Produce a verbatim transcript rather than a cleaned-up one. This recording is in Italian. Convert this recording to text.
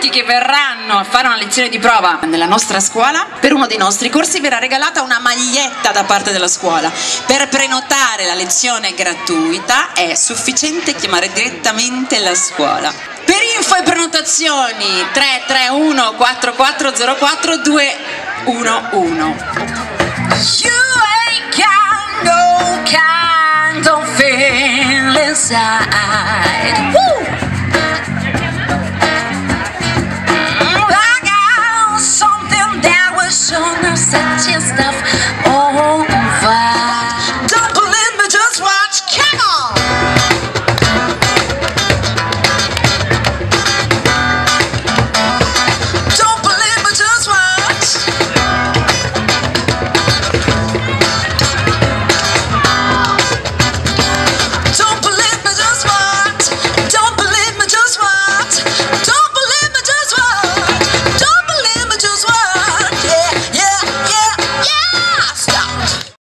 maschi che verranno a fare una lezione di prova nella nostra scuola, per uno dei nostri corsi verrà regalata una maglietta da parte della scuola. Per prenotare la lezione gratuita è sufficiente chiamare direttamente la scuola. Per info e prenotazioni tre tre uno quattro quattro zero quattro due uno uno. You ain't got no kind of feeling inside. Woo! I got something that was sure not such stuff. Oh.